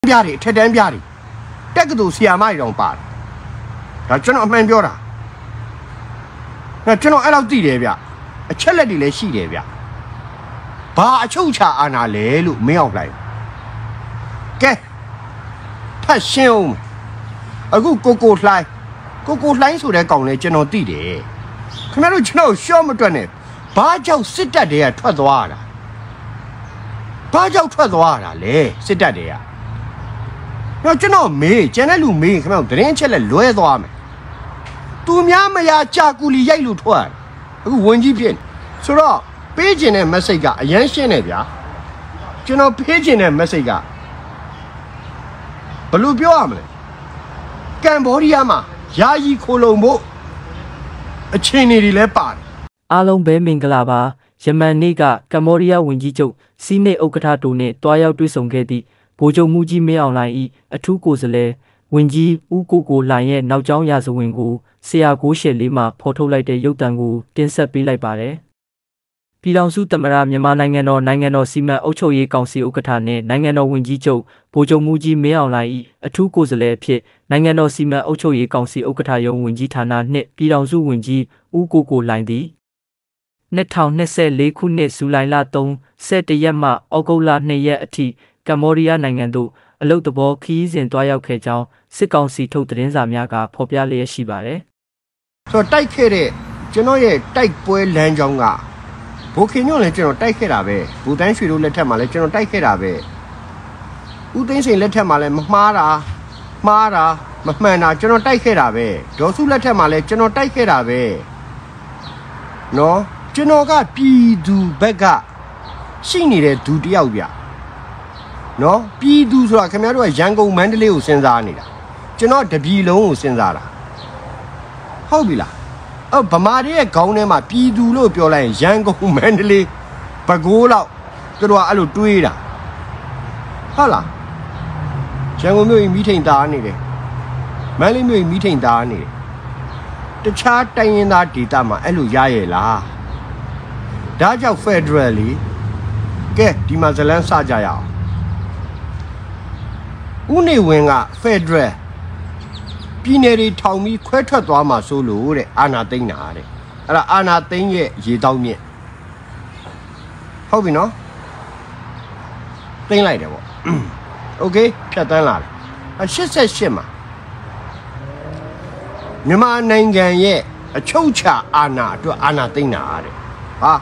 ပြတယ်ထက်တန်းပြတယ်တက်ကတူဆီယာမတွေတောင်ပါတယ်ဒါကျွန်တော်အမှန်ပြောတာကျွန်တော်အဲ့လောက်သိတယ်ဗျအချက်လက်တွေလည်းရှိတယ်ဗျဘာအချုပ်ချအာဏာလဲလို့မင်းအောင်လိုက်ကဲဖတ်ရှင်းအောင်အခုကိုလှိုင်းဆိုတဲ့ကောင်လေးကျွန်တော်သိတယ်ခင်ဗျားတို့ကျွန်တော်ရှော့မတွက်နဲ့ဘာကြောင့်စစ်တပ်တွေကထွက်သွားတာဘာကြောင့်ထွက်သွားတာလဲစစ်တပ်တွေကတော့ကျွန်တော်မေးကျန်တဲ့လူမေးခင်ဗျားတို့သတင်းချက်လက်လွဲသွားမယ်သူများမရကြာကူလီရိုက်လို့ထွက်အခုဝင်ကြီးဖြစ်ဆိုတော့ပေးခြင်းတဲ့ message ကအရန်ရှင်းတယ်ဗျာကျွန်တော်ပေးခြင်းတဲ့ message ကဘယ်လိုပြောရမလဲကမ်ဘောဒီးယားမှာယာယီခိုလုံဖို့အခြေအနေတွေလည်းပါတယ်အားလုံးပဲမင်္ဂလာပါယမန်နေ့ကကမ္ဘောဒီးယားဝန်ကြီးချုပ်စီးနိတ်ဥက္ကဋ္ဌတို့နဲ့တွားရောက်တွေ့ဆုံခဲ့သည့်ဗိုလ်ချုပ်မှုကြီးမင်းအောင်လှိုင်၏အထူးကိုယ်စားလှယ်ဝန်ကြီးဦးကိုလှိုင်ရဲ့နောက်ကျောင်းရာဇဝင်ကိုဆရာကိုရှယ်လေးမှာဖော်ထုတ်လိုက်တဲ့ရုပ်သံကိုတင်ဆက်ပေးလိုက်ပါတယ်ပြည်ထောင်စုသမ္မတမြန်မာနိုင်ငံတော်စီမံအုပ်ချုပ်ရေးကောင်စီဥက္ကဋ္ဌနဲ့နိုင်ငံတော်ဝန်ကြီးချုပ်ဗိုလ်ချုပ်မှုကြီးမင်းအောင်လှိုင်၏အထူးကိုယ်စားလှယ်ဖြစ်နိုင်ငံတော်စီမံအုပ်ချုပ်ရေးကောင်စီဥက္ကဋ္ဌရုံးဝန်ကြီးဌာနနှင့်ပြည်ထောင်စုဝန်ကြီးဦးကိုလှိုင်သည်2024ခုနှစ်ဇူလိုင်လ31ရက်မှဩဂုတ်လ2ရက်အထိကမ္ဘောဒီးယားနိုင်ငံသို့အလုပ်သဘောခရီးစဉ်တွားရောက်ခဲ့ကြောင်းစစ်ကောင်စီထုတ်သတင်းစာများကဖော်ပြလျက်ရှိပါတယ်။ဆိုတော့တိုက်ခဲ့တဲ့ကျွန်တော်ရဲ့တိုက်ပွဲလမ်းကြောင်းကဘိုခင်ညွန့်လည်းကျွန်တော်တိုက်ခဲ့တာပဲ။ဘူတန်းရွှေတို့လက်ထက်မှာလည်းကျွန်တော်တိုက်ခဲ့တာပဲ။ဦးသိန်းစိန်လက်ထက်မှာလည်းမမှားတာမမှန်တာကျွန်တော်တိုက်ခဲ့တာပဲ။ဒေါ်စုလက်ထက်မှာလည်းကျွန်တော်တိုက်ခဲ့တာပဲ။နော်ကျွန်တော်ကပြည်သူဘက်ကရှိနေတဲ့သူတယောက်ဗျ။နော်ပြည်သူဆိုတာခင်ဗျားတို့ကရန်ကုန်မန္တလေးကိုစဉ်းစားနေတာကျွန်တော်တပြည်လုံးကိုစဉ်းစားတာဟုတ်ပြီလားဗမာတွေရဲ့ခေါင်းထဲမှာပြည်သူလို့ပြောလိုက်ရင်ရန်ကုန်မန္တလေးပဲခူးလောက်သူတို့ကအဲ့လိုတွေးတာဟုတ်လားရန်ကုန်မြို့ကြီးမိထိန်သားနေတယ်မန္တလေးမြို့ကြီးမိထိန်သားနေတယ်တခြားတိုင်းရင်းသားဒေသမှာအဲ့လိုရရဲ့လားဒါကြောင့် Federal လီကဲဒီမှာဇလန်းစကြရအောင်ဦးနေဝင်းက Federal ပြည်နယ်တွေထောင်ပြီးခွဲထွက်သွားမှာဆိုလို့တဲ့အာဏာသိမ်းတာတဲ့အဲ့ဒါအာဏာသိမ်းရဲ့ရေတောက်မြင့်ဟုတ်ပြီနော်သိမ်းလိုက်တယ်ပေါ့โอเคဖြတ်တန်းလာတယ်88မှာမြန်မာနိုင်ငံရဲ့အချုပ်ချာအာဏာအတွက်အာဏာသိမ်းတာတဲ့ဟာ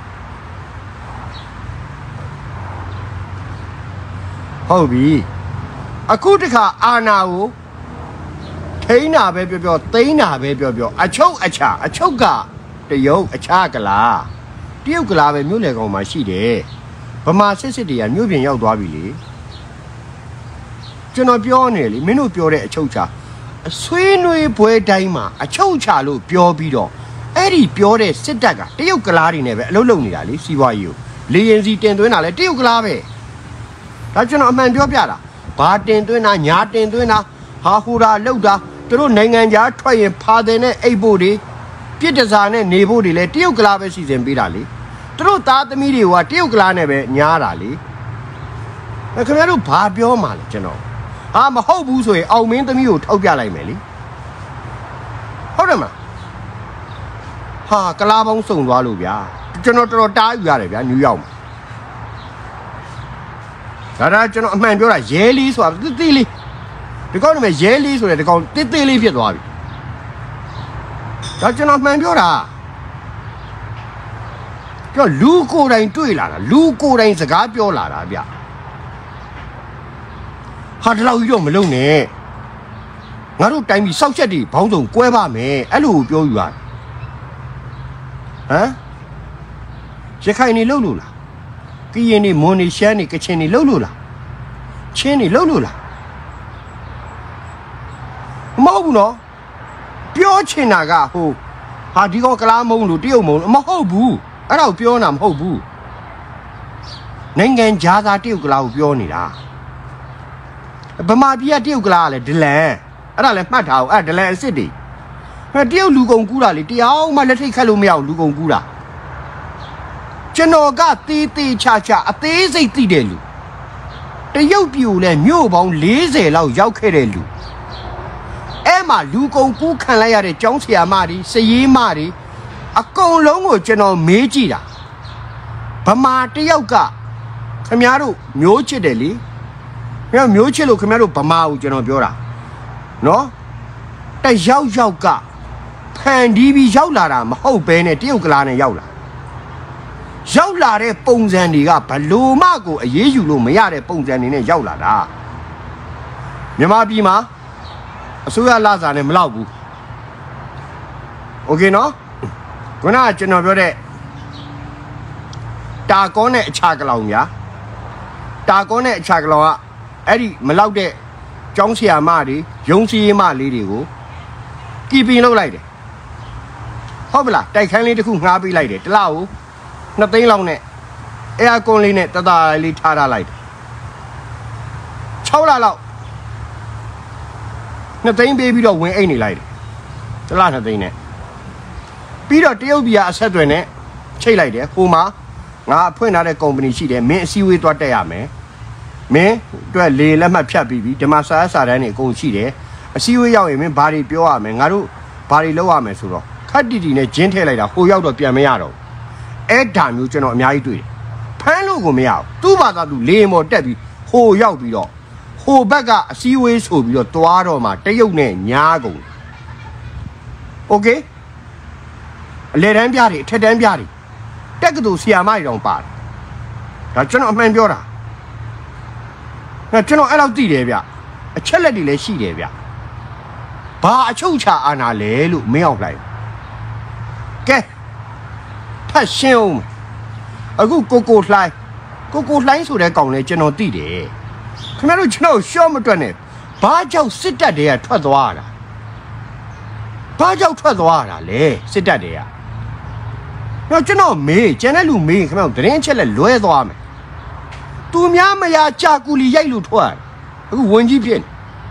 ဟုတ်ပြီအခုတခါအာဏာကိုထိန်းတာပဲပြောသိမ်းတာပဲပြောအချုပ်ကတရုတ်အခြားကလားတရုတ်ကလားပဲမြို့လေကောင်မှာရှိတယ်ဗမာစစ်တွေကမြို့ပြင်ရောက်သွားပြီလေကျွန်တော်ပြောနေလေမင်းတို့ပြောတဲ့အချုပ်ချအဆွေးနွေးပွဲတိုင်းမှာအချုပ်ချလို့ပြောပြီးတော့အဲ့ဒီပြောတဲ့စစ်တပ်ကတရုတ်ကလားတွေနဲ့ပဲအလုပ်လုပ်နေတာလေစီးပွားရေးကိုလေရင်စီတင်သွင်းတာလေတရုတ်ကလားပဲဒါကျွန်တော်အမှန်ပြောပြတာဘာတင်သွင်းတာညာတင်သွင်းတာဟာဟူတာလောက်တာသူတို့နိုင်ငံခြားထွက်ရင်ဖာတယ်နဲ့အိတ်ဖို့တွေပြစ်ဒစာနဲ့နေဖို့တွေလဲတရုတ်ကလားပဲစီစဉ်ပေးတာလေသူတို့သားသမီးတွေကတရုတ်ကလားနဲ့ပဲညားတာလေခင်ဗျားတို့ဘာပြောမှလဲကျွန်တော်ဟာမဟုတ်ဘူးဆိုရင်အောင်မင်းသမီးကိုထောက်ပြလိုက်မယ်လေဟုတ်တယ်မလားဟာကလားပေါင်းစုံသွားလို့ဗျာကျွန်တော်တော်တားယူရတယ်ဗျာနယူးယောက်မှာဒါကျွန်တော်အမှန်ပြောတာရဲလေးဆိုတာတိလေးဒီကောင်ကရဲလေးဆိုတဲ့ဒီကောင်တိလေးဖြစ်သွားပြီဒါကျွန်တော်မှန်ပြောတာပြောလူကိုယ်တိုင်တွေ့လာတာလူကိုယ်တိုင်စကားပြောလာတာဗျဟာဒီလောက်ကြီးတော့မလုံနဲ့ငါတို့တိုင်းပြည်စောက်ချက်တွေဘောင်းစုံကွဲပါမယ်အဲ့လိုပြောယူရတယ်ဟမ်ရခိုင်နေလှုပ်လို့လားကရင်နေမွန်နေရှမ်းနေကချင်နေလှုပ်လို့လားချင်းနေလှုပ်လို့လားမဟုတ်ဘူးနော်ပြောချင်တာကဟိုဟာဒီကောင်ကလားမုံလို့တရုတ်မုံလို့မဟုတ်ဘူးအဲ့ဒါကိုပြောတာမဟုတ်ဘူးနိုင်ငံခြားသားတရုတ်ကလားကိုပြောနေတာဗမာပြည်ကတရုတ်ကလားကလည်းဒလန်အဲ့ဒါလည်းမှတ်ထားအောင်အဲ့ဒလန်အစ်စ်တွေတရုတ်လူကုန်ကူးတာလေတရားမှလက်ထိတ်ခတ်လို့မရဘူးလူကုန်ကူးတာကျွန်တော်ကသေးချာအသေးစိတ်သိတယ်လူတရုတ်ပြည်ကိုလည်းမြို့ပေါင်း40လောက်ရောက်ခဲ့တဲ့လူအဲ့မှာလူကုန်ကူးခံလိုက်ရတဲ့ကျောင်းဆရာမတွေစရေးမတွေအကုန်လုံးကိုကျွန်တော်မေးကြည့်တာဗမာတယောက်ကခင်ဗျားတို့မျိုးချစ်တယ်လေခင်ဗျားမျိုးချစ်လို့ခင်ဗျားတို့ဗမာကိုကျွန်တော်ပြောတာနော်တယောက်ကဖန်တီးပြီးရောက်လာတာမဟုတ်ဘဲနဲ့တရုတ်ကလာနဲ့ရောက်လာတဲ့ပုံစံတွေကဘလို့မှကိုအေးအေးယူလို့မရတဲ့ပုံစံတွေနဲ့ရောက်လာတာမြန်မာပြည်မှာအစိုးရလာစာနဲ့မလောက်ဘူးโอเคနော်ခုနကကျွန်တော်ပြောတဲ့တာကောနဲ့အခြားကလောင်ညာတာကောနဲ့အခြားကလောင်ကအဲ့ဒီမလောက်တဲ့ကျောင်းဆရာမတွေရုံးစည်းမလေးတွေကိုကီပင်လုပ်လိုက်တယ်ဟုတ်ပလားတိုက်ခန်းလေးတစ်ခုငှားပေးလိုက်တယ်တလားကို2 သိန်းလောက်နဲ့အဲယာကွန်လေးနဲ့တတလေးထားလိုက်တယ်6 လလောက်2 သိန်းပေးပြီးတော့ဝင်အိတ်နေလိုက်တယ်တလား2 သိန်းနဲ့ပြီးတော့တရုတ်ပြည်ကအဆက်အသွယ်နဲ့ချိတ်လိုက်တယ်ဟိုမှာငါဖွင့်ထားတဲ့ကုမ္ပဏီရှိတယ်မင်းအစည်းအဝေးသွားတက်ရမယ်မင်းအတွက်လေလက်မှတ်ဖြတ်ပြီးပြီဒီမှာစာတန်းတွေအကုန်ရှိတယ်အစည်းအဝေးရောက်ရင်မင်းဘာတွေပြောရမယ်ငါတို့ဘာတွေလုပ်ရမယ်ဆိုတော့ခက်တီတီနဲ့ဂျင်းထည့်လိုက်တာဟိုရောက်တော့ပြန်မရတော့အဲ့ဒါမျိုးကျွန်တော်အများကြီးတွေ့တယ်ဖမ်းလို့ကိုမရဘူးသူ့ဘာသာသူလေမော်တက်ပြီးဟိုရောက်ပြီးတော့ဟိုဘက်ကအစည်းအဝေးဆိုပြီးတော့သွားတော့မှတရုတ်နဲ့ညားကုန်โอเคအလေတန်းပြတွေအထက်တန်းပြတွေတက်ကတူဆီယာမတွေတောင်ပါတယ်ဒါကျွန်တော်အမှန်ပြောတာကျွန်တော်အဲ့လောက်သိတယ်ဗျအချက်လက်တွေလည်းရှိတယ်ဗျဘာအချုပ်ချအာဏာလဲလို့မင်းအောင်လိုက်ကဲဖတ်ရှင်းအောင်အခုကိုလှိုင်းဆိုတဲ့ကောင်လဲကျွန်တော်သိတယ်ခင်ဗျားတို့ကျွန်တော်ရှော့မတွက်နဲ့ဘာကြောင့်စစ်တပ်တွေကထွက်သွားတာဘာကြောင့်ထွက်သွားတာလဲစစ်တပ်တွေကတော့ကျွန်တော်မေးကျန်တဲ့လူမေးခင်ဗျားတို့သတင်းချက်လက်လွဲသွားမယ်သူများမရကြာကူလီရိုက်လို့ထွက်အခုဝင်ကြီးဖြစ်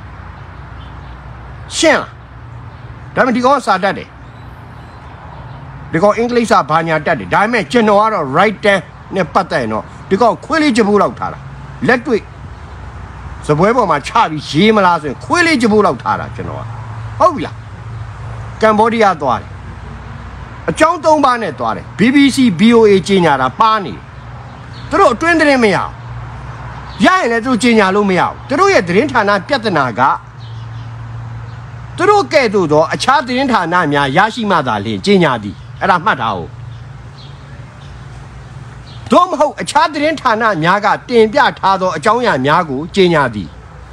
ရှင်းလားဒါပေမဲ့ဒီကောင်စာတတ်တယ်ဒီကောင်အင်္ဂလိပ်စာဘာညာတတ်တယ်ဒါပေမဲ့ကျွန်တော်ကတော့ right hand နဲ့ပတ်သက်ရင်တော့ဒီကောင်ခွေးလေးကြပိုးလောက်ထားတာလက်တွေ့စပွဲပေါ်မှာချပြီးရေးမလားဆိုရင်ခွေးလေးကြပိုးလောက်ထားတာကျွန်တော်ကဟုတ်ပြီလားကမ်ဘောဒီးယားသွားတယ်အကြောင်း3 ပါးနဲ့သွားတယ် BBC VOA ကြီးညာတာပါနေသူတို့အတွင်းသတင်းမရအောင်ရရင်လည်းသူတို့ကြီးညာလို့မရအောင်သူတို့ရဲ့သတင်းဌာနပြဿနာကသူတို့ကဲ့သို့သောအခြားသတင်းဌာနများရရှိမှသာလျှင်ကြီးညာသည်အဲ့ဒါမှတ်ထားအောင်တို့မဟုတ်အခြားသတင်းဌာနများကတင်ပြထားသောအကြောင်းအရာများကိုကြီးညာသည်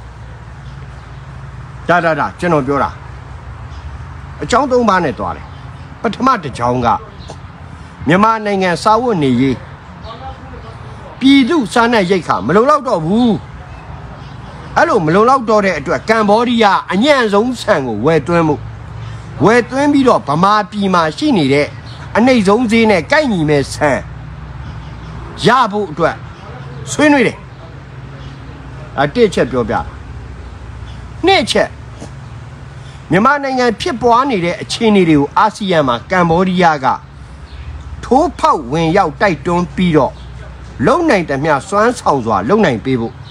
ဒါကျွန်တော်ပြောတာအကြောင်း3 ပါးနဲ့သွားတယ်ပထမတစ်ကြောင်းကမြန်မာနိုင်ငံစာဝတ်နေရေးပြည်သူစားနပ်ရိက္ခာမလုံလောက်တော့ဘူးအဲ့လိုမလုံလောက်တော့တဲ့အတွက်ကမ်ဘောဒီးယားအညံ့ဆုံးဆန်ကိုဝယ်သွင်းပြီးတော့ဗမာပြည်မှာရှိနေတဲ့အနှိမ့်ဆုံးဈေးနဲ့ကိုက်ညီမဲ့ဆန်ရဖို့အတွက်ဆွေးနွေးတယ်တစ်ချက်ပြောပြနှစ်ချက်မြန်မာနိုင်ငံဖြစ်ပွားနေတဲ့အခြေအနေတွေကိုအာဆီယံမှာကမ်ဘောဒီးယားကထိုးဖောက်ဝင်ရောက်တိုက်တွန်းပြီးတော့လုံနိုင်သမျှစွမ်းဆောင်စွာလုံနိုင်ပေးဖို့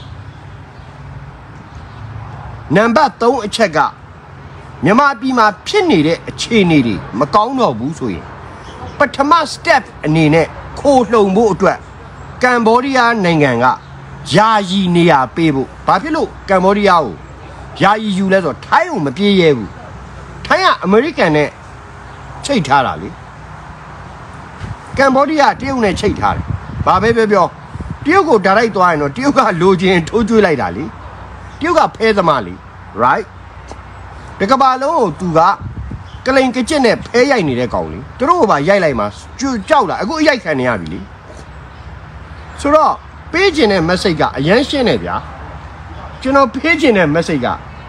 နံပါတ်3အချက်ကမြန်မာပြည်မှာဖြစ်နေတဲ့အခြေအနေတွေမကောင်းတော့ဘူးဆိုရင်ပထမ step အနေနဲ့ခိုးလှုံဖို့အတွက်ကမ်ဘောဒီးယားနိုင်ငံကယာယီနေရာပေးဖို့ဘာဖြစ်လို့ကမ်ဘောဒီးယားကိုယာယီယူလဲဆိုတော့ထိုင်းကိုမပြေးရဲဘူးထိုင်းကအမေရိကန်နဲ့ချိတ်ထားတာလေကမ်ဘောဒီးယားတရုတ်နဲ့ချိတ်ထားတယ်ဘာပဲပြောတရုတ်ကိုဒါလိုက်သွားရင်တော့တရုတ်ကလိုချင်ထိုးကျွေးလိုက်တာလေတရုတ်ကဖဲသမားလေ right ဒီကဘာလုံးကိုသူကကလိန်ကကျစ်နဲ့ဖဲရိုက်နေတဲ့ကောင်လေသူတို့ကပါရိုက်လိုက်မှာကြောက်လာအခုအရိုက်ခံနေရပြီလေဆိုတော့ပေးခြင်းတဲ့ message ကအရန်ရှင်းတယ်ဗျာကျွန်တော်ပေးခြင်းတဲ့ message က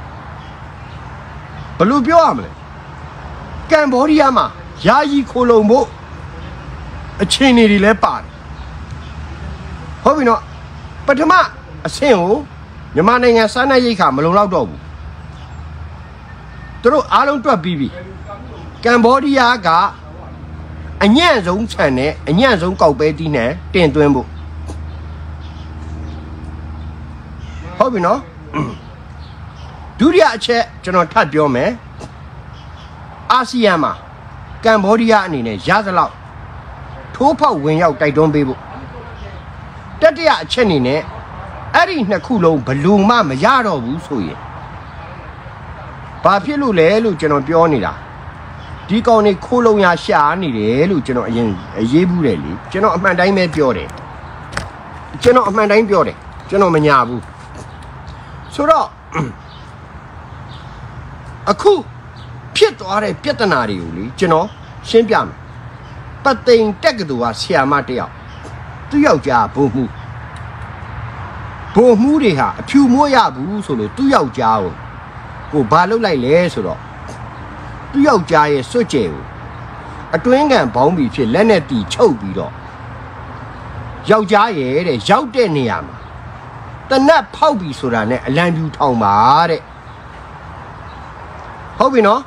ဘယ်လိုပြောရမလဲကမ်ဘောဒီးယားမှာယာယီခိုလုံဖို့အခြေအနေတွေလည်းပါတယ်ဟုတ်ပြီနော်ပထမအဆင့်ကိုမြန်မာနိုင်ငံစားနပ်ရိက္ခာမလုံလောက်တော့ဘူးသူတို့အားလုံးတွက်ပြီးပြီကမ်ဘောဒီးယားကအညံ့ဆုံးခြံနဲ့အညံ့ဆုံးကောက်ပဲတီးနဲ့တင်သွင်းဖို့ဟုတ်ပြီနော်ဒုတိယအချက်ကျွန်တော်ထပ်ပြောမယ်အာဆီယံမှာကမ္ဘောဒီးယားအနေနဲ့ရသလောက်ထိုးဖောက်ဝင်ရောက်တိုက်တွန်းပေးဖို့တတိယအချက်အနေနဲ့အဲ့ဒီနှစ်ခုလုံးဘလူမှမရတော့ဘူးဆိုရင်ဘာဖြစ်လို့လဲလို့ကျွန်တော်ပြောနေတာဒီကောင်တွေခိုးလုံရရှာနေတယ်လို့ကျွန်တော်အရင်ရေးဘူးတယ်လေကျွန်တော်အမှန်တိုင်းပဲပြောတယ်ကျွန်တော်အမှန်တိုင်းပြောတယ်ကျွန်တော်မညာဘူးဆိုတော့အခုဖြစ်သွားတဲ့ပြဿနာတွေကိုလေကျွန်တော်ရှင်းပြမယ်ပသိမ်တက်ကတူကဆရာမတယောက်သူ့ယောက်ျားဘုံမှုတွေဟာအဖြူမွေးရဘူးဆိုလို့သူ့ယောက်ျားကိုဘာလုပ်လိုက်လဲဆိုတော့သူ့ယောက်ျားရဲ့စွတ်ကြဲကိုအတွင်းကန်ဘောင်းပြီးဖြစ်လက်နဲ့တီချုပ်ပြီးတော့ယောက်ျားရဲ့တဲ့ရောက်တဲ့နေရာမှာတနတ်ဖောက်ပြီးဆိုတာနဲ့အလံပြူထောင်ပါတဲ့ဟုတ်ပြီနော်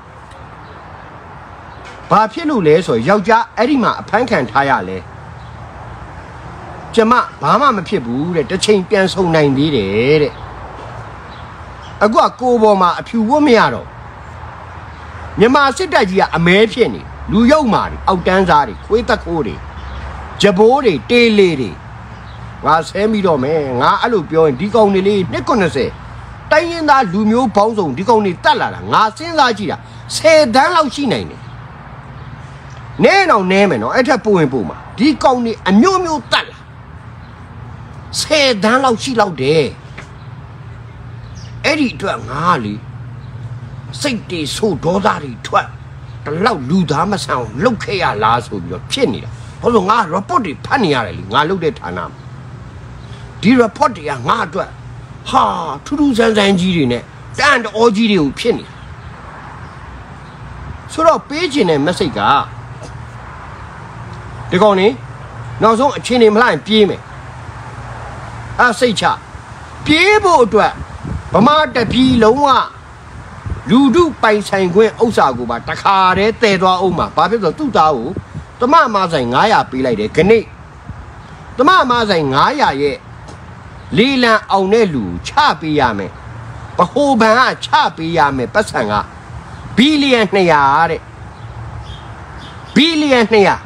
ဘာဖြစ်လို့လဲဆိုယောက်ျားအဲ့ဒီမှာအဖမ်းခံထားရလဲကျမဘာမှမဖြစ်ဘူးတဲ့တစ်ချိန်ပြန်ဆုံနိုင်သေးတယ်တဲ့အခုကကိုပေါ်မှာအဖြူဝတ်မရတော့မြန်မာစစ်တပ်ကြီးကအမဲဖြစ်နေလူရုပ်မာတွေအောက်တန်းစားတွေခွေးသက်ခိုးတွေဂျဘိုးတွေတေးလေးတွေငါဆဲမိတော့မယ်ငါအဲ့လိုပြောရင်ဒီကောင်တွေလေး290တိုင်းရင်းသားလူမျိုးပေါင်းစုံဒီကောင်တွေတတ်လာတာငါစဉ်းစားကြည့်တာ10တန်းလောက်ရှိနိုင်တယ်နဲတော့နဲမယ်နော်အဲ့ထက်ပို့ရင်ပို့မှာဒီကောင်တွေအမျိုးမျိုးတတ်လာ10တန်းလောက်ရှိလောက်တယ်အဲ့ဒီအတွက်ငါလေစိတ်တွေဆိုးဒေါသတွေထွက်တလောက်လူသားမဆန်လှုပ်ခဲ့ရလားဆိုပြီးတော့ဖြစ်နေတာဘာလို့ငါ report တွေဖတ်နေရတယ်လေငါလုပ်တဲ့ဌာနမှာဒီ report တွေကငါအတွက်ဟာထူးထူးဆန်းဆန်းကြီးတွေနဲ့တန်တော်ကြီးတွေကိုဖြစ်နေဆိုတော့ပေးခြင်းတဲ့ message ကဒီကောင်နေနောက်ဆုံးအချင်းနေမလိုက်ပြေးမယ်စိတ်ချပြေးဖို့အတွက်ဗမာတပြည်လုံးကလူထုပိုင်ဆိုင်ခွင့်ဥစ္စာကိုပါတခါတည်းတည်သွားအောင်မှာဘာဖြစ်လို့သူ့သားကိုတမမဆိုင်900ပေးလိုက်တယ်ခဏိတမမဆိုင်900ရဲ့လီလံအောင်တဲ့လူချပေးရမယ်ဗဟိုဘဏ်ကချပေးရမယ်ပတ်စံကဘီလီယံ200တဲ့ဘီလီယံ200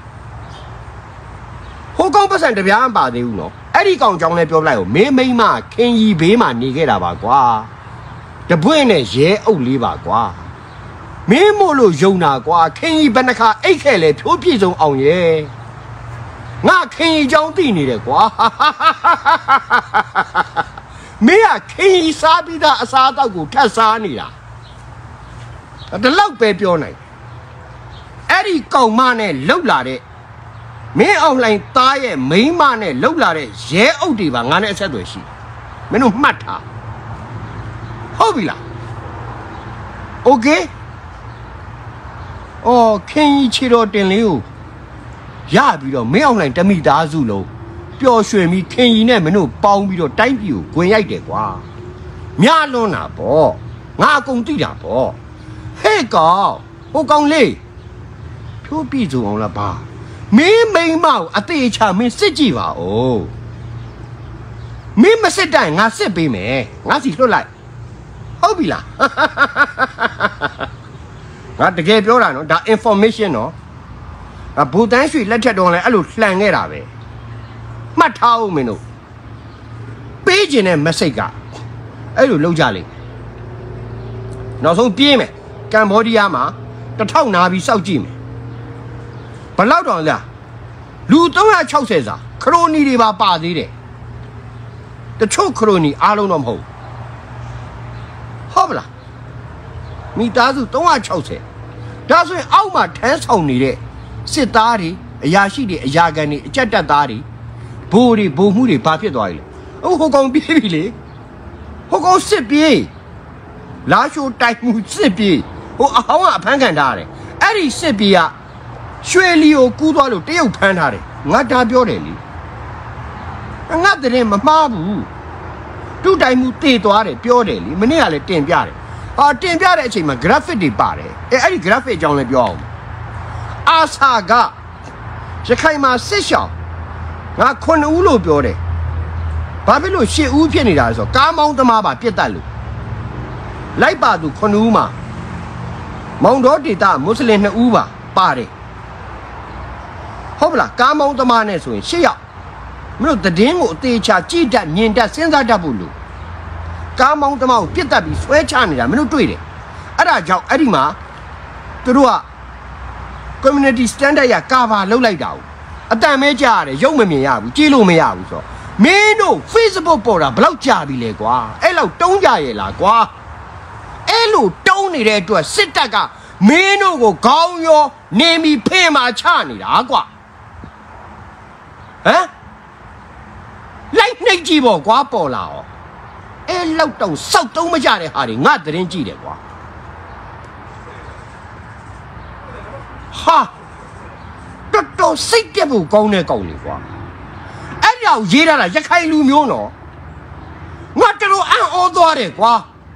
ဟိုကောင်ပတ်စံတပြားမပါသေးဘူးနော်အဲ့ဒီကောင်ကြောင့်လည်းပြောလိုက်အောင်မင်းမိမခင်ကြီးဘေးမှာနေခဲ့တာပါကွာတပွင့်နဲ့ရဲအုပ်လေးပါကွာမင်းမို့လို့ယုံတာကွာခင်ကြီးဘယ်နှခါအိတ်ခဲ့လဲဖြိုးပြည့်စုံအောင်ရဲ့ငါခင်ကြီးကြောင်းသိနေတယ်ကွာမင်းကခင်ကြီးစားပြီးသားအစားအသောက်ကိုထပ်စားနေတာဒီလောက်ပဲပြောနိုင်အဲ့ဒီကောင်မနဲ့လှုပ်လာတဲ့မင်းအောင်လှိုင်သားရဲ့မိန်းမနဲ့လှုပ်လာတဲ့ရဲအုပ်တွေပါငါနဲ့အဆက်အသွယ်ရှိမင်းတို့မှတ်ထားဟုတ်ပြီလားโอเคအော်ခင်ကြီးချီတော်တင်လေးကိုရပြီးတော့မင်းအောင်လှိုင်တမိသားစုလုံးပျော်ရွှင်ပြီးခင်ကြီးနဲ့မင်းတို့ပေါင်းပြီးတော့တိုင်းပြည်ကိုဂွင်ရိုက်တယ်ကွာမြလွန်းတာပေါ့ငါအကုန်သိတာပေါ့ဟဲ့ကောင်ဟိုကောင်လေးဖြိုးပြည့်စုံအောင်လားပါမင်းမိန်းမကိုအသေးချာမင်းစစ်ကြည့်ပါဦးမင်းမစစ်တိုင်းငါစစ်ပေးမယ်ငါစီလွတ်လိုက်ဟုတ်ပြီလားငါတကယ်ပြောတာနော်ဒါ information နော်ဘူတန်းရွှေလက်ထက်တော့လည်းအဲ့လိုလှန်ခဲ့တာပဲမှတ်ထားအောင်မင်းတို့ပေးခြင်းတဲ့ message ကအဲ့လိုလောက်ကြလိမ့်နောက်ဆုံးပြေးမယ်ကမ္ဘောဒီးယားမှာ1000နာပြီးစောက်ကြည့်မယ်ဘလောက်တောင်လားလူ360စာခရိုနီတွေပါသေးတယ်တချို့ခရိုနီအားလုံးတော့မဟုတ်ဟုတ်ပလားမိသားစု360ဒါဆိုရင်အောက်မှာထမ်းဆောင်နေတဲ့စစ်သားတွေအရာရှိတွေအရာခံတွေအကြက်တက်သားတွေဘိုးတွေဘိုးမှုတွေဘာဖြစ်သွားပြီလဲဟိုကောင်ပြေးပြီလေဟိုကောင်စစ်ပြေးလာရှိုးတိုက်မှုစစ်ပြေးဟိုအဟောင်းကအဖမ်းခံထားရတယ်အဲ့ဒီစစ်ပြေးကရွှေလီကိုကူးသွားလို့တရုတ်ဖမ်းထားတယ်ငါဒါပြောတယ်လေငါတဲ့မမှားဘူးတူတိုင်မှုတည်သွားတယ်ပြောတယ်လေမနေ့ကလည်းတင်ပြတယ်ဟာတင်ပြတဲ့အချိန်မှာ graphic တွေပါတယ်အဲ့ဒီ graphic အကြောင်းလည်းပြောအောင်အာဆာကရခိုင်မှာစစ်ရှောင်းငါ9ဦးလို့ပြောတယ်ဘာဖြစ်လို့ရှစ်ဦးဖြစ်နေတာလဲဆိုကားမောင်းသမားပါပြစ်တတ်လို့လိုက်ပါသူ9ဦးမှာမောင်တော်ဒေတာမွတ်စလင်2ဦးပါပါတယ်ဟုတ်ပလားကားမောင်းသမားနဲ့ဆိုရင်10ယောက်မင်းတို့တည်င်းကိုအသေးချာကြည်တတ်မြင်တတ်စဉ်းစားတတ်ဖို့လို့ကားမောင်းသမားကိုပြစ်တတ်ပြီးဆွဲချနေတာမင်းတို့တွေ့တယ်အဲ့ဒါကြောင့်အဲ့ဒီမှာသူတို့က community standard ရကာဗာလုပ်လိုက်တာအတန်မဲကြားရတယ်ရုပ်မမြင်ရဘူးကြည့်လို့မရဘူးဆိုတော့မင်းတို့ Facebook ပေါ်တာဘယ်လောက်ကြာပြီလဲကွာအဲ့လောက်တုံးကြရဲ့လားကွာအဲ့လိုတုံးနေတဲ့အတွက်စစ်တပ်ကမင်းတို့ကိုခေါင်းရောနေမီဖင်မာချနေတာကွာဟမ်လိုက်နှိပ်ကြည့်ပေါ့ကွာပေါ်လာရောအဲ့လောက်တော့စောက်တုံးမကြတဲ့ဟာတွေငါသတင်းကြည့်တယ်ကွာဟာတော်စိတ်ပြတ်ဖို့ကောင်းတဲ့ကောင်လေကွာအဲ့ဒါကိုရေးထားတာရခိုင်လူမျိုးနော်ငါတော်အံ့ဩသွားတယ်ကွာ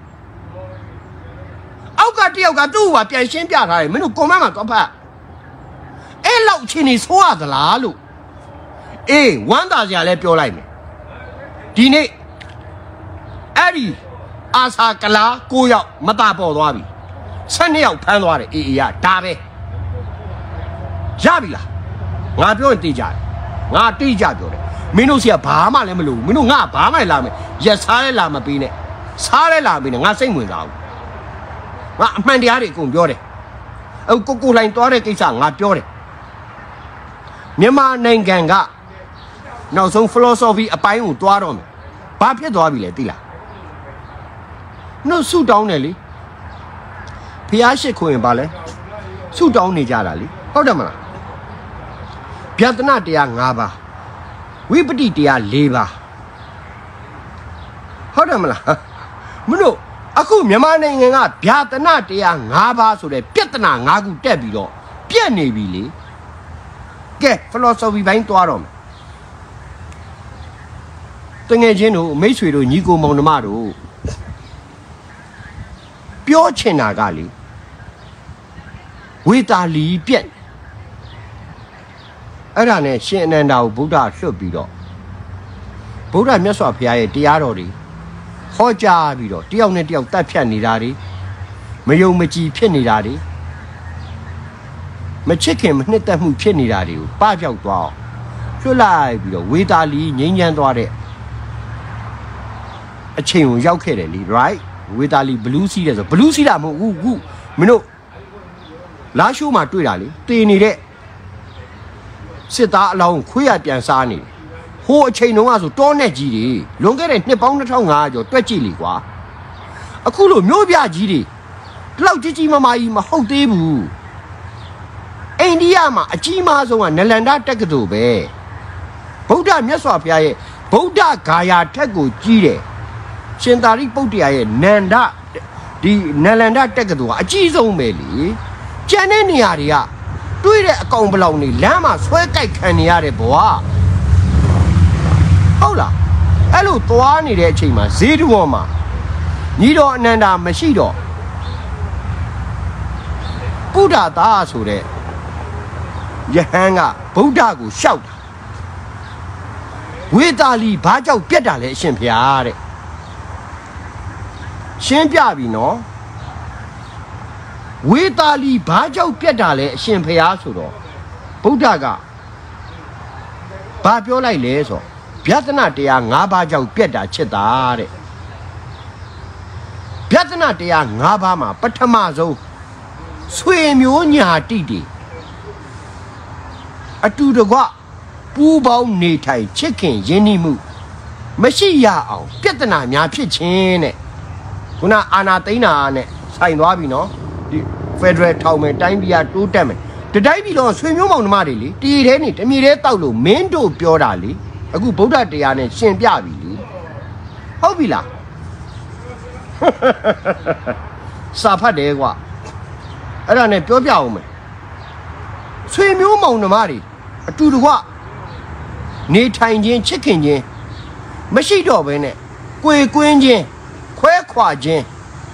အောက်ကတယောက်ကသူ့ဟာပြန်ရှင်းပြထားတယ်မင်းတို့ကွန်မန့်မှာတော့ဖတ်အဲ့လောက်ချင်းနေဆိုးရသလားလို့အေးဝမ်းသာစရာလဲပြောလိုက်မယ်ဒီနေ့အဲ့ဒီအာစာကလာ9ယောက်မတာပေါ်သွားပြီ12ယောက်ဖမ်းသွားတယ်အေးအေးရဒါပဲရပြီလားငါပြောရင်တိကြတယ်ငါတိကြပြောတယ်မင်းတို့စီကဘာမှလည်းမလုပ်ဘူးမင်းတို့ငါဘာမှလည်းလာမယ်ရက်စားလည်းလာမပေးနဲ့စားလည်းလာမပေးနဲ့ငါစိတ်ဝင်စားဘူးငါအမှန်တရားတွေအကုန်ပြောတယ်အခုကိုလိုင်းသွားတဲ့ကိစ္စငါပြောတယ်မြန်မာနိုင်ငံကနောက်ဆုံး philosophy အပိုင်းကိုသွားတော့မယ်ဘာဖြစ်သွားပြီလဲသိလားနှုတ်ဆုတောင်းတယ်လေဖျားရှိခိုးရင်ဘာလဲဆုတောင်းနေကြတာလေဟုတ်တယ်မလားဗျာဒနာတရား5ပါးဝိပတိတရား4ပါးဟုတ်တယ်မလားမင်းတို့အခုမြန်မာနိုင်ငံကဗျာဒနာတရား5ပါးဆိုတဲ့ပြဿနာ5ခုတက်ပြီးတော့ပြက်နေပြီလေကဲ philosophy ဘိုင်းသွားတော့မယ်တငယ်ချင်းတို့မိတ်ဆွေတို့ညီကိုမောင်နှမတို့ပြောချင်တာကလေဝေတာလီပြက်အဲ့ဒါနဲ့ရှင်အနန္ဒာကိုဗုဒ္ဓလွတ်ပြီးတော့ဗုဒ္ဓမြတ်စွာဘုရားရဲ့တရားတော်တွေဟောကြားပြီးတော့တယောက်နဲ့တယောက်တတ်ဖြတ်နေတာတွေမယုံမကြည်ဖြစ်နေတာတွေမချစ်ခင်မနှစ်သက်မှုဖြစ်နေတာတွေကိုပပျောက်သွားအောင်လွတ်လိုက်ပြီးတော့ဝေတာလီငြိမ်းချမ်းသွားတဲ့အချိန်ကိုရောက်ခဲ့တယ်လी right ဝေတာလီဘလူးစီးတယ်ဆိုဘလူးစီးတာမဟုတ်ဘူးမင်းတို့လာရှိုးမှာတွေ့တာလေတည်နေတဲ့စစ်သားအလောင်းခွေးရပြန်စားနေဟိုအချိန်တုန်းကဆိုတောနဲ့ကြီးတွေလွန်ခဲ့တဲ့နှစ်ပေါင်း2500ကျော်တွက်ကြည့်လေကွာအခုလိုမျိုးပြကြီးတွေဒီလောက်ကြီးကြီးမားမားကြီးမဟုတ်သေးဘူးအိန္ဒိယမှာအကြီးမားဆုံးကနလန္ဒတက္ကသိုလ်ပဲဗုဒ္ဓမြတ်စွာဘုရားရဲ့ဗုဒ္ဓဂါယာထက်ကိုကြီးတယ်ရှင်သာရိပုတ္တရာရဲ့နန္ဒဒီနလန္ဒတက္ကသိုလ်ကအကြီးဆုံးပဲလေကျန်တဲ့နေရာတွေကတွေးတဲ့အကောင်ပလောင်နေလမ်းမှာဆွဲကြိုက်ခံနေရတဲ့ဘဝဟုတ်လားအဲ့လိုသွားနေတဲ့အချိန်မှာဈေးတူပေါ်မှာညီတော်အနန္ဒာမရှိတော့ကုဒ္ဒတာဆိုတဲ့ယဟန်ကဗုဒ္ဓကိုရှောက်တာဝေတာလီဘာကြောင့်ပြက်တာလဲအရှင်ဖေဟာတဲ့ရှင်းပြပြီနော်ဝေတာလီဘာကြောင့်ပြက်တာလဲအရှင်ဖေဟာဆိုတော့ဗုဒ္ဓကဘာပြောလိုက်လဲဆိုဗျာဒနာတရား5ပါးကြောင့်ပြက်တာချစ်တာတဲ့ဗျာဒနာတရား5ပါးမှာပထမဆုံးဆွေမျိုးညာတိတိအတူတကွပူးပေါင်းနေထိုင်ချစ်ခင်ရင်းနှီးမှုမရှိရအောင်ပြဿနာများဖြစ်ခြင်းတဲ့ခုနအာနာသိန်းနာနဲ့ဆိုင်သွားပြီနော်ဒီဖက်ဒရယ်ထောင်မယ်တိုင်းပြည်ကတိုးတက်မယ်တတိုင်းပြည်လုံးဆွေမျိုးမောင်နှမတွေလေတည်ထဲနေတမြေထဲတောက်လို့မင်းတို့ပြောတာလေအခုဗုဒ္ဓတရားနဲ့ရှင်ပြပြီလေဟုတ်ပြီလားစာဖတ်တယ်ကွာအဲ့ဒါနဲ့ပြောပြအောင်မယ်ဆွေမျိုးမောင်နှမတွေအတူတကွနေထိုင်ခြင်းချစ်ခင်ခြင်းမရှိတော့ဘဲနဲ့ကြွေကွင်းခြင်းခွဲခွာခြင်း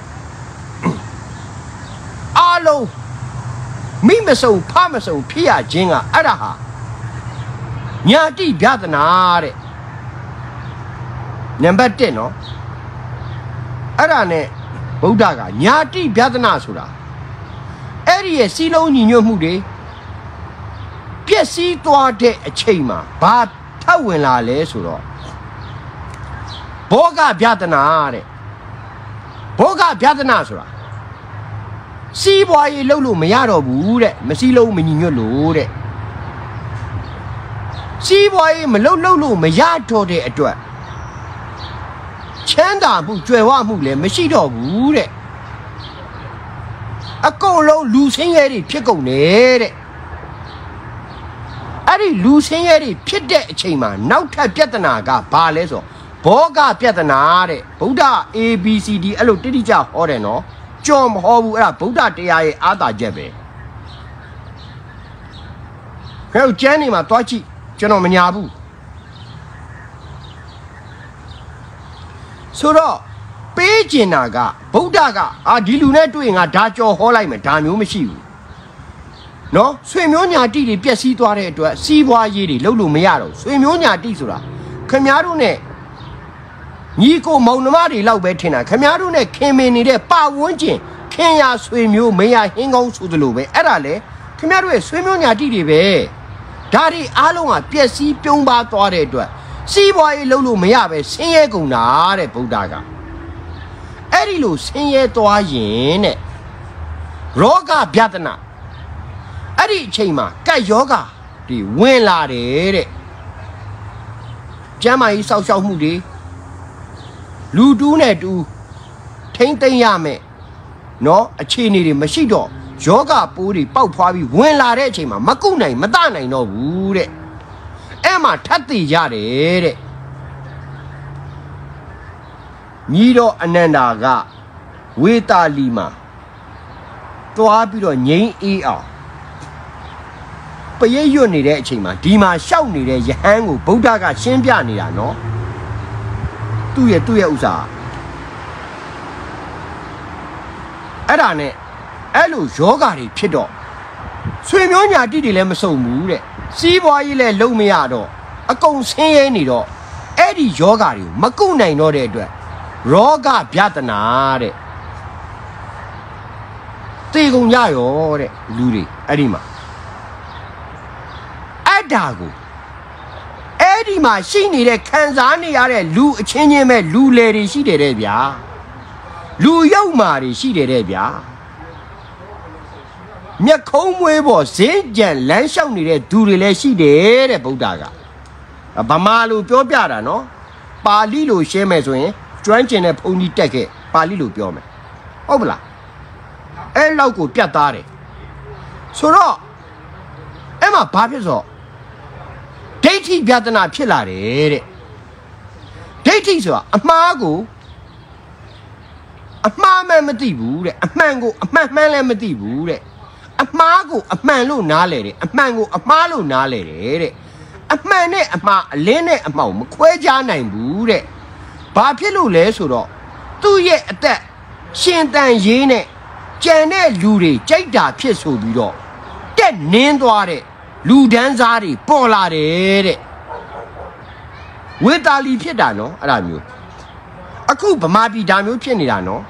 အားလုံးမိမစုံဖမစုံဖြစ်ရခြင်းကအဲ့ဒါဟာညာတိဗျာဒနာတဲ့ Number 10 no. Arane Buddha Nyati Biadana Sura. Area Silo Nino Mude. Piesi Tuate a chema, but Tawela Le Suro. Boga Biadana. Boga Biadana Sura. See boy Lolo Mayaro Bude, Masilo Minino Lode. See boy Malolo Mayato de Adwa. Chanda Mujwa Mule, Masido Bude. A colo losing a pickle nere. Ari losing a pit chema, now type Piatanaga, Paleso, Boga Piatanare, Buddha A B C D, Alo Tidija Horeno. Jom Hova Buddha de Ada Jebe. Hello, Jenny, my Tochi, Genomaniabu. So, Pejinaga, Buddha, Adiluna doing a Dacho Holime, Tamu Machiu. No, Swimonia did it, Piasi to a Siwa Yidi, Lulu Miaro, Swimonia Disura, Camiarune. Nico Monamari Lau Betina, Camarune came in a power winching. Kenya swim you, may I hang on to the Lube, Erale, Camarue swim on your DDB. Daddy Alonga, PSC, Pumba Torre, see boy Lulu Mayabe, sing a gunare, Budaga. Erilu, sing a toyin. Roga Biatana. Eri Chema, Kai Yoga, the Willa de Jama is South Moody. Ludune do Tainting Yame. No, a chini machido. Yoga puri, Pau Pavi, when la rechima, Makune, Madana no wood. Emma Tati Yare Nido Anandaga Weta Lima Toabido Yin Ea Paye Yoni Rechima, Dima Shauni, Yahangu, Budaga, Shimpiani, no? 2 ရဲ့ဥစားအဲ့ဒါနဲ့အဲ့လိုယောဂါတွေဖြစ်တော့ဆွေမျိုးညာတိတွေလည်းမစုံဘူးတဲ့စီးပွားရေးလည်းလုံးမရတော့အကုန်ဆင်းရဲနေတော့အဲ့ဒီယောဂါတွေကိုမကုနိုင်တော့တဲ့အတွက်ရောဂဗျတနာတဲ့တေကုန်ကြရောတဲ့လူတွေအဲ့ဒီမှာအဲ့ဒါကိုအဲ့ဒီမှာရှိနေတဲ့ခံစားနေရတဲ့လူအချင်းချင်းပဲလူလေတွေရှိတယ်တဲ့ဗျာလူရုပ်မာတွေရှိတယ်တဲ့ဗျာမျက်ခုံးမွေးပေါ်ဇင်းကြံလမ်းလျှောက်နေတဲ့သူတွေလည်းရှိတယ်တဲ့ဗုဒ္ဓကဗမာလိုပြောပြတာနော်ပါဠိလိုရှင်းမယ်ဆိုရင်ကျွမ်းကျင်တဲ့ဘုန်းကြီးတက်ခဲ့ပါဠိလိုပြောမယ်ဟုတ်ပလားအဲ့လောက်ကိုပြတ်သားတယ်ဆိုတော့အဲ့မှာဘာဖြစ်ဆိုဒိဋ္ဌိပြဒနာဖြစ်လာတယ်တဲ့ဒိဋ္ဌိဆိုတာအမှားကိုအမှားမှန်မသိဘူးတဲ့အမှန်ကိုအမှန်မှန်လည်းမသိဘူးတဲ့အမှားကိုအမှန်လို့နားလဲတယ်အမှန်ကိုအမှားလို့နားလဲတယ်တဲ့အမှန်နဲ့အမှားအလင်းနဲ့အမှောင်မခွဲခြားနိုင်ဘူးတဲ့ဘာဖြစ်လို့လဲဆိုတော့သူ့ရဲ့အသက်ရှင်တန်ရေးနဲ့ကြံတဲ့လူတွေကြိုက်တာဖြစ်ဆိုပြီးတော့တက်နင်းသွားတဲ့လူဒန်းစားတွေပေါ်လာတယ်တဲ့ဝေတာလီဖြစ်တာနော်အဲ့ဒါမျိုးအခုဗမာပြည်ဒါမျိုးဖြစ်နေတာနော်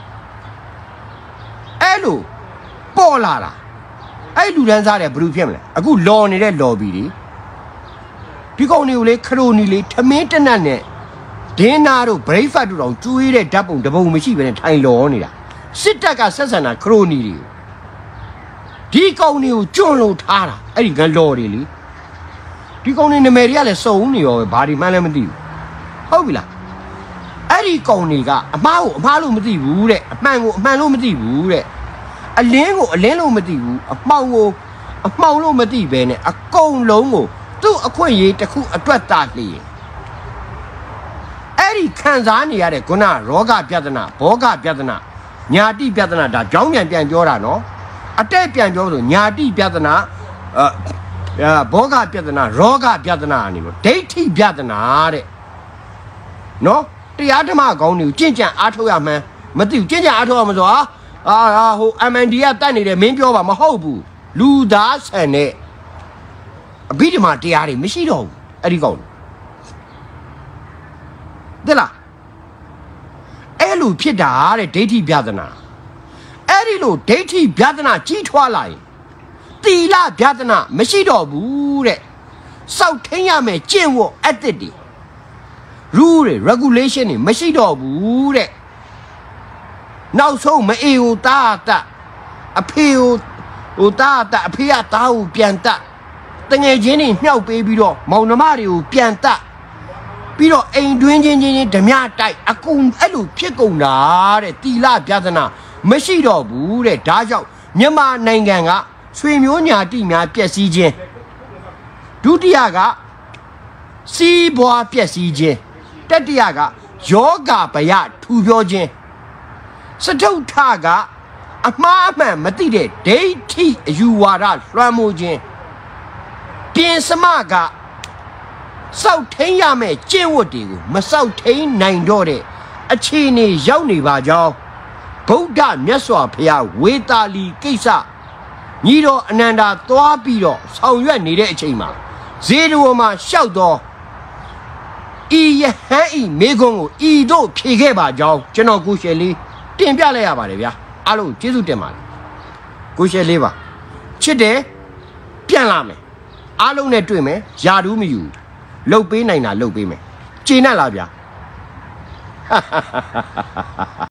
အဲ့လိုပေါ်လာတာအဲ့လူဒန်းစားတွေဘယ်လိုဖြစ်မလဲအခုလော်နေတဲ့လော်ဘီတွေဒီကောင်တွေကိုလေခရိုနီလေထမင်းတနတ်နဲ့ဒင်းနာတို့ဘရိတ်ဖတ်တို့တောင်ကျွေးတဲ့ဓာတ်ပုံတပုံမရှိဘဲနဲ့ထိုင်လော်နေတာစစ်တပ်ကဆက်ဆံတာခရိုနီတွေဒီကောင်တွေကိုကျွန်းလို့ထားတာအဲ့ဒီငလော်တွေလေဒီကောင်တွေနာမည်တွေကလည်းစုံနေရောပဲဘာဒီမှန်းလည်းမသိဘူးဟုတ်ပြီလားအဲ့ဒီကောင်တွေကအမှားကိုအမှားလို့မသိဘူးတဲ့အမှန်ကိုအမှန်လို့မသိဘူးတဲ့အလင်းကိုအလင်းလို့မသိဘူးအမှောင်ကိုအမှောင်လို့မသိဘဲနဲ့အကုန်လုံးကိုသူ့အခွင့်အရေးတစ်ခုအတွက်တာလျင်အဲ့ဒီခံစားနေရတဲ့ခုနရောဂပြဿနာဘောဂပြဿနာညာတိပြဿနာဒါကြောင်းပြန်ပြောတာနော်အတဲ့ပြန်ပြောဆိုညာတိပြဿနာဘောဂပြဿနာရောဂပြဿနာအနေလို့ဒိဋ္ဌိပြဿနာတဲ့နော်တရားဓမ္မကောင်းတွေကိုကြင်ကြံအားထုတ်ရမှန်းမသိဘူးကြင်ကြံအားထုတ်ရမှာဆိုဟို MND ကတတ်နေတယ်မင်းပြောပါမဟုတ်ဘူးလူသားဆန်တဲ့အဘိဓမ္မာတရားတွေမရှိတော့ဘူးအဲ့ဒီကောင်သိလားအဲ့လိုဖြစ်တာတဲ့ဒိဋ္ဌိပြဒနာအဲ့ဒီလိုဒိဋ္ဌိပြဒနာကြီးထွားလာရင်သီလပြဒနာမရှိတော့ဘူးတဲ့စောက်ထိန်ရမယ်ကျင့်ဝတ်အသစ်တွေ rule တွေ regulation တွေမရှိတော့ဘူးတဲ့နောက်ဆုံးမအေဟိုတာတအဖေဟိုတာတအဖေကတာကိုပြန်တတငယ်ချင်းတွေမြှောက်ပေးပြီးတော့မောင်နှမတွေကိုပြန်တပြီးတော့အိမ်တွင်းချင်းဓမြတိုက်အကုန်အဲ့လိုဖြစ်ကုန်တာတဲ့တီလပြဿနာမရှိတော့ဘူးတဲ့ဒါကြောင့်မြန်မာနိုင်ငံကဆွေမျိုးညာတိများပျက်စီးခြင်းဒုတိယကစီးပွားပျက်စီးခြင်းတတိယကယောဂဗျထူပြောခြင်းစတုထကအမှားအမှန်မသိတဲ့ဒိဋ္ဌိအယူဝါဒလွှမ်းမိုးခြင်းပြင်စမကစောက်ထိန်ရမယ်ကျင့်ဝတ်တွေကိုမစောက်ထိန်နိုင်တော့တဲ့အခြေအနေရောက်နေပါကြောင်းဗုဒ္ဓမြတ်စွာဘုရားဝေတာလီကိစ္စညီတော်အနန္ဒာသွားပြီးတော့ဆောင်ရွက်နေတဲ့အချိန်မှာဇေဒဝမှာရှောက်တော့ဤယဟန်ဤမေခွန်းကိုဤတို့ဖြေခဲ့ပါကြောင်းကျွန်တော်ကိုရှယ်လေးတင်ပြလိုက်ရပါတယ်ဗျာအားလုံးကျေးဇူးတင်ပါတယ်ကိုရှယ်လေးပါချစ်တယ်ပြန်လာမယ်အားလုံးနဲ့တွေ့မယ်ယာတူးမယူလှုပ်ပေးနိုင်တာလှုပ်ပေးမယ်ကျေနပ်လားဗျာ